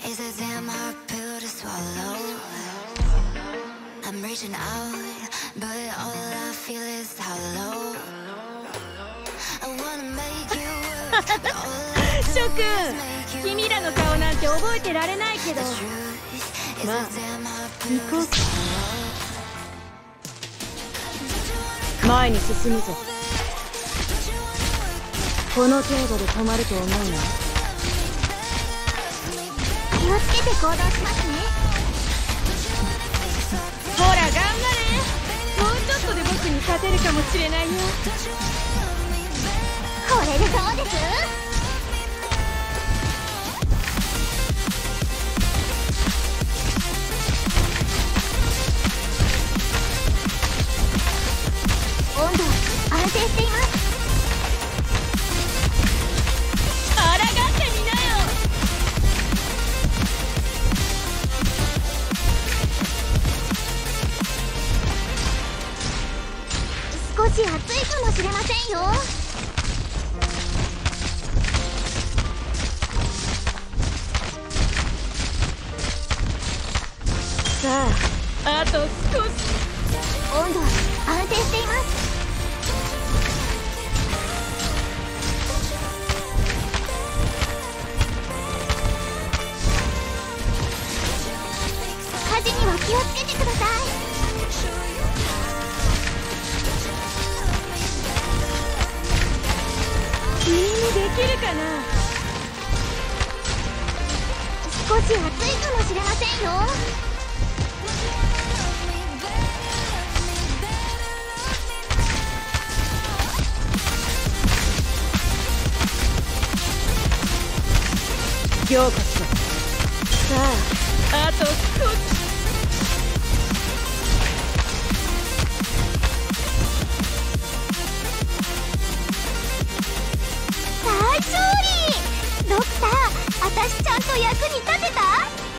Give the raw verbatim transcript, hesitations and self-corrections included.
Is a damn hard pill to swallow. I'm reaching out, but all I feel is hollow. I wanna make you work, but all I do 諸 is 君、 make you 君らの顔なんて覚えてられないけど、 The truth is まあ a damn hard 行 pill こ to うか。 swallow. 前に進むぞ。この程度で止まると思うな。 気をつけて行動しますね。 ほら頑張れ。もうちょっとで僕に勝てるかもしれないよ。 これでどうです？温度安定しています。 抗ってみなよ。 少し暑いかもしれませんよ。 さあ、あと少し。 温度安定しています。火事には気をつけてください。 君にできるかな。 少し暑いかもしれませんよ。 ようこそ。さあ、あと少し。 大勝利！ドクター、私ちゃんと役に立